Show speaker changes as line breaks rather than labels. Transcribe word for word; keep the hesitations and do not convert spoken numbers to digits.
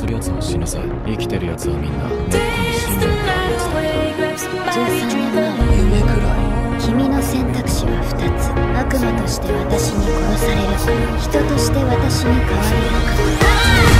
る奴は死ぬさ。生きてる奴はみんな根っこに信念がある奴だ。
じゅうさんねんまえ、
夢くらい
君の選択肢はふたつ。悪魔として私に殺されるか、人として私に変われるか。